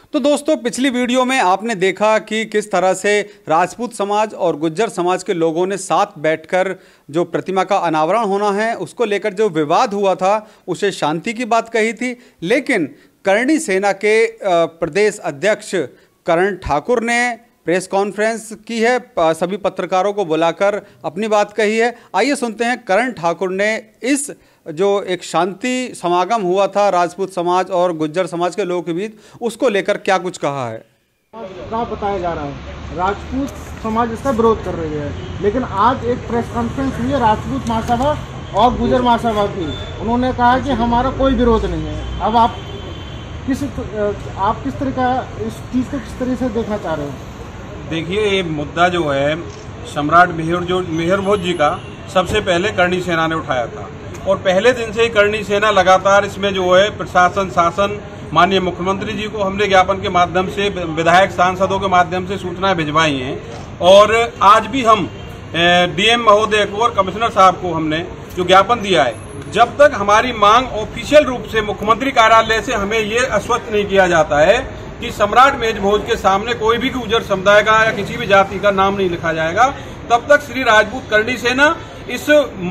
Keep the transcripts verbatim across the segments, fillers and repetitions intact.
तो दोस्तों, पिछली वीडियो में आपने देखा कि किस तरह से राजपूत समाज और गुज्जर समाज के लोगों ने साथ बैठकर जो प्रतिमा का अनावरण होना है उसको लेकर जो विवाद हुआ था उसे शांति की बात कही थी। लेकिन करणी सेना के प्रदेश अध्यक्ष करण ठाकुर ने प्रेस कॉन्फ्रेंस की है, सभी पत्रकारों को बुलाकर अपनी बात कही है। आइए सुनते हैं करण ठाकुर ने इस जो एक शांति समागम हुआ था राजपूत समाज और गुज्जर समाज के लोगों के बीच, उसको लेकर क्या कुछ कहा है। क्या बताया जा रहा है, राजपूत समाज इसका विरोध कर रही है, लेकिन आज एक प्रेस कॉन्फ्रेंस हुई है राजपूत महासभा और गुज्जर महासभा की। उन्होंने कहा कि हमारा कोई विरोध नहीं है। अब आप किस आप किस तरह का इस चीज़ को किस तरह से देखना चाह रहे हो? देखिए, ये मुद्दा जो है सम्राट मिहिर जो मिहिर भोज जी का सबसे पहले करणी सेना ने उठाया था और पहले दिन से ही करणी सेना लगातार इसमें जो है प्रशासन शासन माननीय मुख्यमंत्री जी को हमने ज्ञापन के माध्यम से, विधायक सांसदों के माध्यम से सूचनाएं भिजवाई हैं। और आज भी हम डीएम महोदय को और कमिश्नर साहब को हमने जो ज्ञापन दिया है, जब तक हमारी मांग ऑफिशियल रूप से मुख्यमंत्री कार्यालय से हमें ये आश्वस्त नहीं किया जाता है कि सम्राट मिहिर भोज के सामने कोई भी गुज्जर समुदाय का या किसी भी जाति का नाम नहीं लिखा जाएगा, तब तक श्री राजपूत करणी सेना इस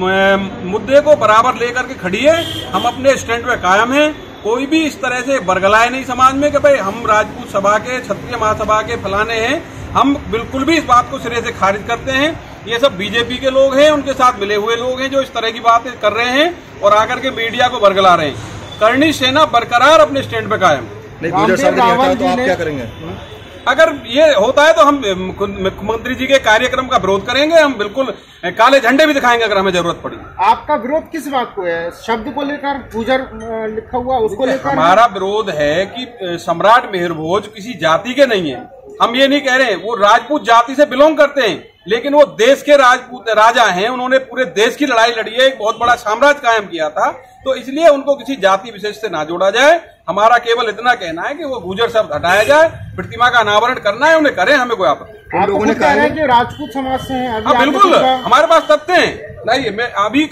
मुद्दे को बराबर लेकर के खड़ी है। हम अपने स्टैंड पे कायम हैं। कोई भी इस तरह से बरगलाए नहीं समाज में कि भाई हम राजपूत सभा के, क्षत्रिय महासभा के फलाने हैं। हम बिल्कुल भी इस बात को सिरे से खारिज करते हैं। ये सब बीजेपी के लोग हैं, उनके साथ मिले हुए लोग हैं जो इस तरह की बातें कर रहे हैं और आकर के मीडिया को बरगला रहे हैं। करणी सेना बरकरार अपने स्टैंड पे कायम। नहीं, गुज्जर साहब नहीं हटा तो आप क्या करेंगे? अगर ये होता है तो हम मुख्यमंत्री जी के कार्यक्रम का विरोध करेंगे। हम बिल्कुल काले झंडे भी दिखाएंगे अगर हमें जरूरत पड़ी। आपका विरोध किस बात को है? शब्द को लेकर, गुज्जर लिखा हुआ उसको लेकर? हमारा विरोध है कि सम्राट मिहिर भोज किसी जाति के नहीं है। हम ये नहीं कह रहे हैं, वो राजपूत जाति से बिलोंग करते हैं, लेकिन वो देश के राजपूत राजा हैं। उन्होंने पूरे देश की लड़ाई लड़ी है, एक बहुत बड़ा साम्राज्य कायम किया था, तो इसलिए उनको किसी जाति विशेष से ना जोड़ा जाए। हमारा केवल इतना कहना है कि वो गुज्जर शब्द हटाया जाए, प्रतिमा का अनावरण करना है, उन्हें करें, हमें कोई आपत्ति। आप लोगों ने कहा है कि राजपूत समाज से हैं। हाँ बिल्कुल, हमारे पास तथ्य हैं। नहीं, मैं अभी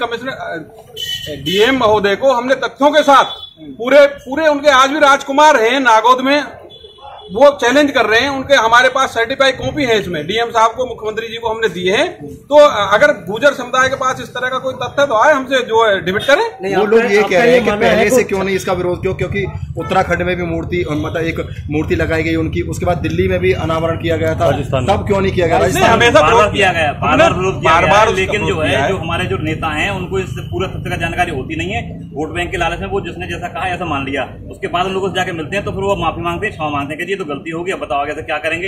कमिश्नर डीएम महोदय को हमने तथ्यों के साथ पूरे पूरे उनके आज भी राजकुमार हैं नागौद में, वो चैलेंज कर रहे हैं। उनके हमारे पास सर्टिफाइड कॉपी है, इसमें डीएम साहब को, मुख्यमंत्री जी को हमने दिए हैं। तो अगर गुज्जर समुदाय के पास इस तरह का कोई तथ्य तो आए, हमसे जो है डिबेट करें। नहीं, वो लोग ये कह रहे हैं कि पहले से क्यों नहीं इसका विरोध क्यों? क्योंकि उत्तराखंड में भी मूर्ति, मतलब एक मूर्ति लगाई गई उनकी, उसके बाद दिल्ली में भी अनावरण किया गया था, तब क्यों नहीं किया गया? हमेशा विरोध किया गया, बार बार बार, लेकिन जो है जो हमारे जो नेता हैं उनको इस पूरा तथ्य का जानकारी होती नहीं है। वोट बैंक के लालच में वो जिसने जैसा कहा ऐसा मान लिया, उसके बाद हम लोगों से जाके मिलते हैं तो फिर वो माफी मांगते हैं, क्षमा मांगते हैं कि ये तो गलती होगी, अब बताओ आगे से क्या करेंगे।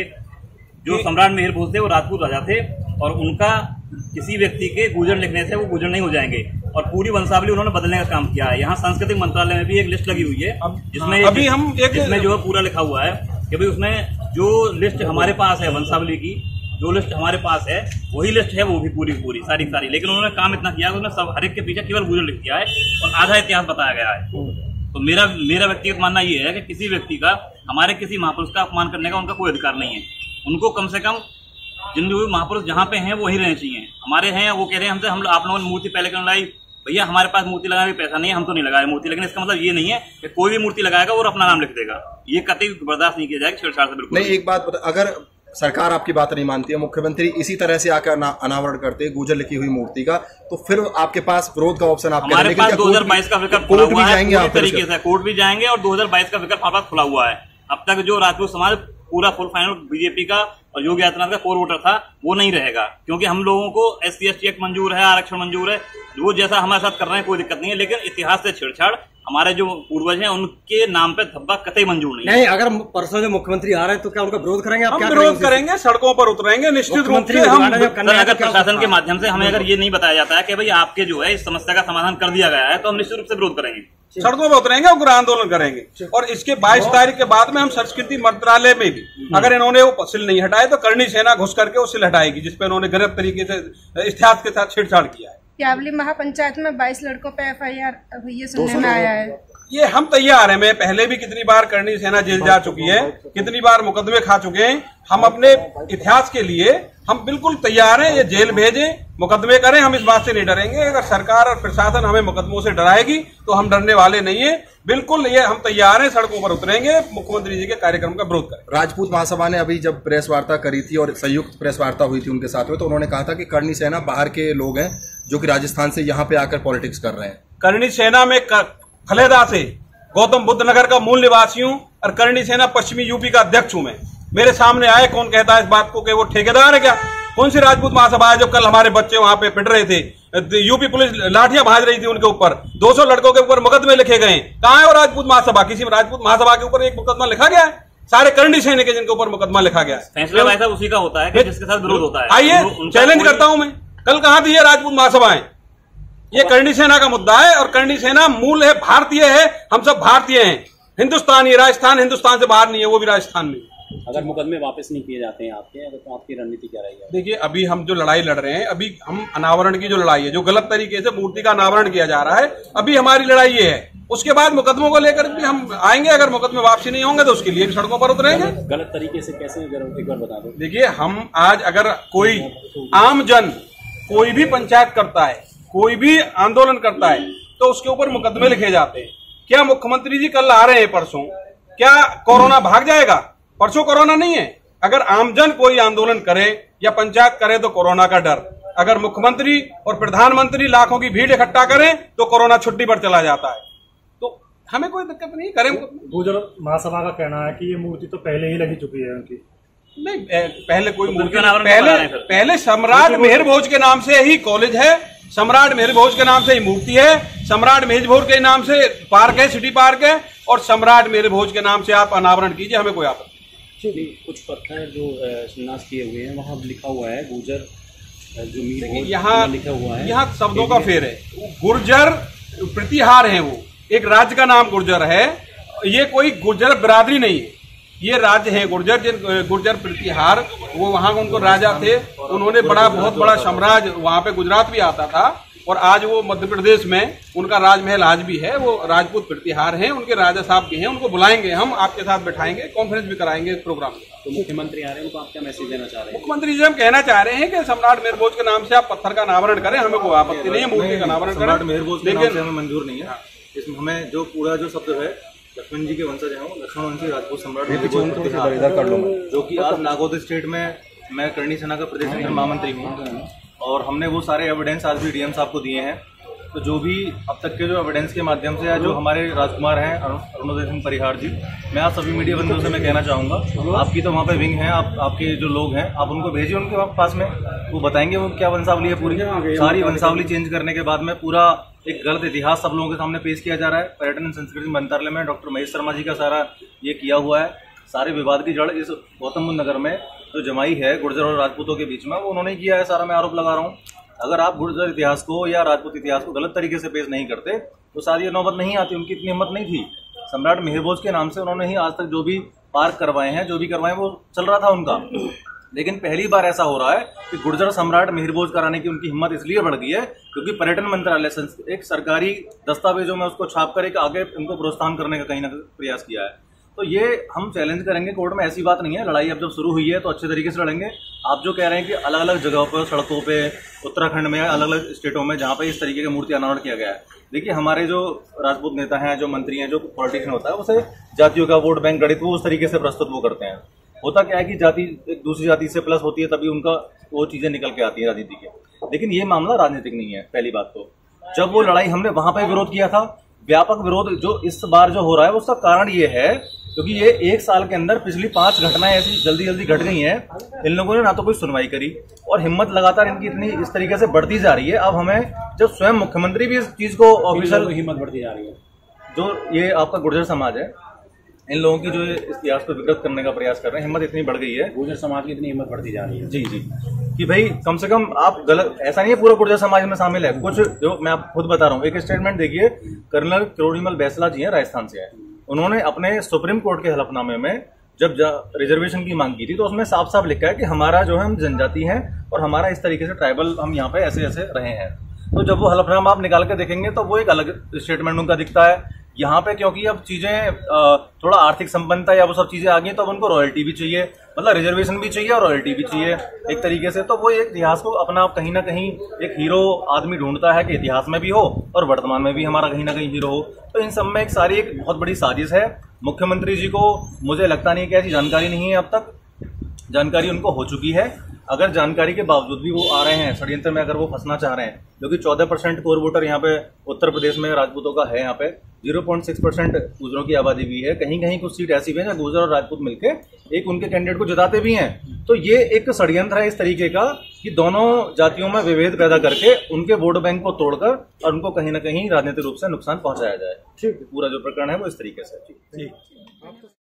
जो सम्राट मिहिर भोज थे वो राजपूत राजा थे और उनका किसी व्यक्ति के गुज्जर लिखने से वो गुज्जर नहीं हो जाएंगे और पूरी वंशावली उन्होंने बदलने का काम किया है। यहाँ सांस्कृतिक मंत्रालय में भी एक लिस्ट लगी हुई है जिसमें अभी हम जिसमें जो है पूरा लिखा हुआ है कि भाई उसमें जो लिस्ट हमारे पास है वंशावली की, जो लिस्ट हमारे पास है वही लिस्ट है, वो भी पूरी पूरी सारी सारी। लेकिन उन्होंने काम इतना किया है, उसने सब हर एक के पीछे केवल गुज्जर लिख दिया है और आधा इतिहास बताया गया है। तो मेरा मेरा व्यक्तिगत मानना ये है कि किसी व्यक्ति का, हमारे किसी महापुरुष का अपमान करने का उनका कोई अधिकार नहीं है। उनको कम से कम जिन जो महापुरुष जहाँ पे हैं वो वहीं रहने चाहिए। हमारे हैं, वो कह रहे हैं हमसे, हम आप लोगों ने मूर्ति पहले क्यों लाई? भैया हमारे पास मूर्ति लगाने का पैसा नहीं है, हम तो नहीं लगाए मूर्ति। लेकिन इसका मतलब ये नहीं है कि कोई भी मूर्ति लगाएगा और अपना नाम लिख देगा। ये कतई बर्दाश्त नहीं किया जाएगा, छेड़छाड़ से बिल्कुल नहीं। एक बात बता, अगर सरकार आपकी बात नहीं मानती है, मुख्यमंत्री इसी तरह से आकर अनावरण करते हैं गुज्जर लिखी हुई मूर्ति का, तो फिर आपके पास विरोध का ऑप्शन आप हमारे पास दो हजार बाईस का विकल्प कोर्ट भी जाएंगे, तरीके से कोर्ट भी जाएंगे और दो हजार बाईस का विकल्प हमारे पास खुला हुआ है। अब तक जो राजपूत समाज पूरा फुल फाइनल बीजेपी का और योगी आदित्यनाथ का कोर वोटर था वो नहीं रहेगा, क्योंकि हम लोगों को S C S T act मंजूर है, आरक्षण मंजूर है, वो जैसा हमारे साथ कर रहे हैं कोई दिक्कत नहीं है। लेकिन इतिहास से छेड़छाड़, हमारे जो पूर्वज हैं उनके नाम पे धब्बा कतई मंजूर नहीं है। नहीं, अगर परसों जो मुख्यमंत्री आ रहे हैं तो क्या उनका विरोध करेंगे? हम विरोध करेंगे, सड़कों पर उतरेंगे निश्चित रूप से। हम अगर प्रशासन के माध्यम से हमें अगर ये नहीं बताया जाता है कि भाई आपके जो है इस समस्या का समाधान कर दिया गया है, तो हम निश्चित रूप से विरोध करेंगे, सड़कों पर उतरेंगे और गृह आंदोलन करेंगे। और इसके बाईस तारीख के बाद में हम संस्कृति मंत्रालय में भी अगर इन्होंने वो सिल नहीं हटाए तो करणी सेना घुस करके वो सिल हटाएगी, जिसपे इन्होंने गलत तरीके से इतिहास के साथ छेड़छाड़ किया है। यावली महापंचायत में बाईस लड़कों पे एफ आई आर हुई है, सुनने में आया है। ये हम तैयार हैं। मैं पहले भी कितनी बार करणी सेना जेल जा चुकी है, कितनी बार मुकदमे खा चुके हैं। हम अपने इतिहास के लिए हम बिल्कुल तैयार हैं। ये जेल भेजें, मुकदमे करें, हम इस बात से नहीं डरेंगे। अगर सरकार और प्रशासन हमें मुकदमों से डराएगी तो हम डरने वाले नहीं है। बिल्कुल ये हम तैयार हैं, सड़कों पर उतरेंगे, मुख्यमंत्री जी के कार्यक्रम का विरोध करें। राजपूत महासभा ने अभी जब प्रेस वार्ता करी थी और संयुक्त प्रेस वार्ता हुई थी उनके साथ में, तो उन्होंने कहा था कि करणी सेना बाहर के लोग हैं जो कि राजस्थान से यहाँ पे आकर पॉलिटिक्स कर रहे हैं। करणी सेना में खलेदा से गौतम बुद्ध नगर का मूल निवासी हूँ और करणी सेना पश्चिमी यूपी का अध्यक्ष हूं मैं। मेरे सामने आए, कौन कहता है इस बात को कि वो ठेकेदार है क्या? कौन सी राजपूत महासभा है जो कल हमारे बच्चे वहां पे पिट रहे थे? यूपी पुलिस लाठियां भाज रही थी उनके ऊपर, दो सौ लड़कों के ऊपर मुकदमे लिखे गए। कहां है वो राजपूत महासभा? किसी राजपूत महासभा के ऊपर एक मुकदमा लिखा गया है? सारे करणी सैनिक जिनके ऊपर मुकदमा लिखा गया है। फैसला वैसा उसी का होता है कि जिसके साथ विरोध होता है। आइए चैलेंज करता हूं मैं, कल कहां थी ये राजपूत महासभाएं? ये करणी सेना का मुद्दा है और करणी सेना मूल है, भारतीय है, हम सब भारतीय हैं। हिंदुस्तानी, राजस्थान हिंदुस्तान से बाहर नहीं है, वो भी राजस्थान में। अगर मुकदमे वापस नहीं किए जाते हैं आपके, अगर तो आपकी रणनीति क्या रहेगी? देखिए, अभी हम जो लड़ाई लड़ रहे हैं, अभी हम अनावरण की जो लड़ाई है, जो गलत तरीके से मूर्ति का अनावरण किया जा रहा है, अभी हमारी लड़ाई ये है। उसके बाद मुकदमों को लेकर भी हम आएंगे। अगर मुकदमे वापसी नहीं होंगे तो उसके लिए भी सड़कों पर उतरेंगे। गलत तरीके से कैसे, एक बार बता दो। देखिए, हम आज अगर कोई आम जन कोई भी पंचायत करता है, कोई भी आंदोलन करता है, तो उसके ऊपर मुकदमे लिखे जाते हैं। क्या मुख्यमंत्री जी कल आ रहे हैं परसों, क्या कोरोना भाग जाएगा? परसों कोरोना नहीं है। अगर आमजन कोई आंदोलन करे या पंचायत करे तो कोरोना का डर, अगर मुख्यमंत्री और प्रधानमंत्री लाखों की भीड़ इकट्ठा करें तो कोरोना छुट्टी पर चला जाता है। तो हमें कोई दिक्कत नहीं, करें। गुर्जर महासभा का कहना है कि ये मूर्ति तो पहले ही लगी चुकी है उनकी। नहीं, पहले कोई मूर्ति, पहले पहले सम्राट मेहर भोज के नाम से ही कॉलेज है, सम्राट मेहर भोज के नाम से ही मूर्ति है, सम्राट मेहर भोज के नाम से पार्क है, सिटी पार्क है, और सम्राट मेहर भोज के नाम से आप अनावरण कीजिए, हमें कोई आपत्ति नहीं। कुछ पत्थर जो शिलान्यास किए हुए हैं वहाँ लिखा हुआ है गुर्जर, जो मीर यहाँ लिखा हुआ है, यहाँ शब्दों का फेर है। गुर्जर प्रतिहार है, वो एक राज्य का नाम गुर्जर है। ये कोई गुर्जर बिरादरी नहीं है, ये राज्य है गुर्जर। जिन गुर्जर प्रतिहार, वो वहां उनको राजा थे, उन्होंने बड़ा बहुत बड़ा साम्राज्य, वहां पे गुजरात भी आता था, और आज वो मध्य प्रदेश में उनका राजमहल आज भी है। वो राजपूत प्रतिहार हैं, उनके राजा साहब भी हैं, उनको बुलाएंगे, हम आपके साथ बैठाएंगे, कॉन्फ्रेंस भी कराएंगे प्रोग्राम। तो मुख्यमंत्री आ रहे हैं, उनको आप क्या मैसेज देना चाह रहे हैं? मुख्यमंत्री जी हम कहना चाह रहे हैं कि सम्राट मेहर भोज के नाम से आप पत्थर का अनावरण करें, हमें कोई आपत्ति नहीं है, मूर्ति का अनावरण करें, सम्राट मेहर भोज के नाम से हमें मंजूर नहीं है। इसमें हमें जो पूरा जो शब्द है लक्ष्मण जी के वंशज हैं, वो लक्ष्मण वंशी राजपूत सम्राट जो कि आज नागौर स्टेट में मैं करणी सेना का प्रदेश अंदर महामंत्री हूँ, और हमने वो सारे एविडेंस आज भी डीएम साहब को दिए हैं। तो जो भी अब तक के जो एविडेंस के माध्यम से, जो हमारे राजकुमार हैं अरुणोदय सिंह परिहार जी, मैं आप सभी मीडिया बंधुओं से मैं कहना चाहूँगा, आपकी तो वहाँ पे विंग है, आप आपके जो लोग हैं आप उनको भेजिए उनके पास में, वो बताएंगे वो क्या वंशावली है। पूरी सारी वंशावली चेंज करने के बाद में पूरा एक गलत इतिहास सब लोगों के सामने पेश किया जा रहा है। पर्यटन एवं संस्कृति मंत्रालय में डॉक्टर महेश शर्मा जी का सारा ये किया हुआ है। सारे विवाद की जड़ इस गौतम बुद्ध नगर में जो जमाई है गुर्जर और राजपूतों के बीच में, वो उन्होंने किया है, सारा मैं आरोप लगा रहा हूँ। अगर आप गुर्जर इतिहास को या राजपूत इतिहास को गलत तरीके से पेश नहीं करते तो शायद ये नौबत नहीं आती। उनकी इतनी हिम्मत नहीं थी। सम्राट मेहर भोज के नाम से उन्होंने ही आज तक जो भी पार्क करवाए हैं, जो भी करवाए, वो चल रहा था उनका। लेकिन पहली बार ऐसा हो रहा है कि गुर्जर सम्राट मेहर भोज कराने की उनकी हिम्मत इसलिए बढ़ गई है क्योंकि पर्यटन मंत्रालय एक सरकारी दस्तावेजों में उसको छाप कर एक आगे उनको प्रोत्साहन करने का कहीं ना प्रयास किया है। तो ये हम चैलेंज करेंगे कोर्ट में, ऐसी बात नहीं है। लड़ाई अब जब शुरू हुई है तो अच्छे तरीके से लड़ेंगे। आप जो कह रहे हैं कि अलग अलग जगहों पर, सड़कों पे, उत्तराखंड में, अलग अलग स्टेटों में जहाँ पे इस तरीके की मूर्ति अनावरण किया गया है, देखिए हमारे जो राजपूत नेता हैं, जो मंत्री हैं, जो पॉलिटिशियन होता है, उसे जातियों का वोट बैंक गणित वो उस तरीके से प्रस्तुत वो करते हैं। होता क्या है कि जाति एक दूसरी जाति से प्लस होती है, तभी उनका वो चीजें निकल के आती है राजनीति के। लेकिन ये मामला राजनीतिक नहीं है। पहली बात तो जब वो लड़ाई हमने वहां पर विरोध किया था, व्यापक विरोध जो इस बार जो हो रहा है उसका कारण ये है क्योंकि ये एक साल के अंदर पिछली पांच घटनाएं ऐसी जल्दी जल्दी घट गई हैं। इन लोगों ने ना तो कोई सुनवाई करी और हिम्मत लगातार इनकी इतनी इस तरीके से बढ़ती जा रही है। अब हमें जब स्वयं मुख्यमंत्री भी इस चीज को ऑफिशियल हिम्मत बढ़ती जा रही है, जो ये आपका गुर्जर समाज है, इन लोगों की जो इतिहास को विकृत करने का प्रयास कर रहे हैं, हिम्मत इतनी बढ़ गई है, गुर्जर समाज की इतनी हिम्मत बढ़ती जा रही है। जी जी कि भाई कम से कम आप गलत, ऐसा नहीं है पूरा गुर्जर समाज में शामिल है। कुछ जो मैं आप खुद बता रहा हूँ, एक स्टेटमेंट देखिए, कर्नल किरोड़ीमल बैसला जी हैं, राजस्थान से है। उन्होंने अपने सुप्रीम कोर्ट के हलफनामे में जब रिजर्वेशन की मांग की थी तो उसमें साफ साफ लिखा है कि हमारा जो है हम जनजाति हैं और हमारा इस तरीके से ट्राइबल हम यहाँ पे ऐसे ऐसे रहे हैं। तो जब वो हलफनामा आप निकाल के देखेंगे तो वो एक अलग स्टेटमेंट उनका दिखता है। यहाँ पे क्योंकि अब चीजें थोड़ा आर्थिक संपन्नता या वो सब चीजें आ गई, तो अब उनको रॉयल्टी भी चाहिए, मतलब रिजर्वेशन भी चाहिए और रॉयल्टी भी चाहिए एक तरीके से। तो वो एक इतिहास को अपना कहीं ना कहीं एक हीरो आदमी ढूंढता है कि इतिहास में भी हो और वर्तमान में भी हमारा कहीं ना कहीं हीरो हो। तो इन सब में एक सारी एक बहुत बड़ी साजिश है। मुख्यमंत्री जी को मुझे लगता नहीं कि ऐसी जानकारी नहीं है, अब तक जानकारी उनको हो चुकी है। अगर जानकारी के बावजूद भी वो आ रहे हैं षड्यंत्र में, अगर वो फंसना चाह रहे हैं, क्योंकि चौदह परसेंट कोर वोटर यहाँ पे उत्तर प्रदेश में राजपूतों का है, यहाँ पे जीरो पॉइंट सिक्स परसेंट गुजरों की आबादी भी है। कहीं कहीं कुछ सीट ऐसी भी है जहाँ गुजर और राजपूत मिलके एक उनके कैंडिडेट को जिताते भी हैं। तो ये एक षड्यंत्र है इस तरीके का कि दोनों जातियों में विभेद पैदा करके उनके वोट बैंक को तोड़कर और उनको कहीं ना कहीं राजनीतिक रूप से नुकसान पहुंचाया जाए। ठीक, पूरा जो प्रकरण है वो इस तरीके से। ठीक।